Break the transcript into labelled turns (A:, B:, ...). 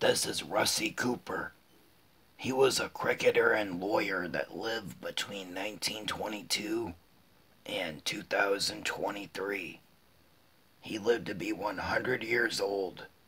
A: This is Rusi Cooper. He was a cricketer and lawyer that lived between 1922 and 2023. He lived to be 100 years old.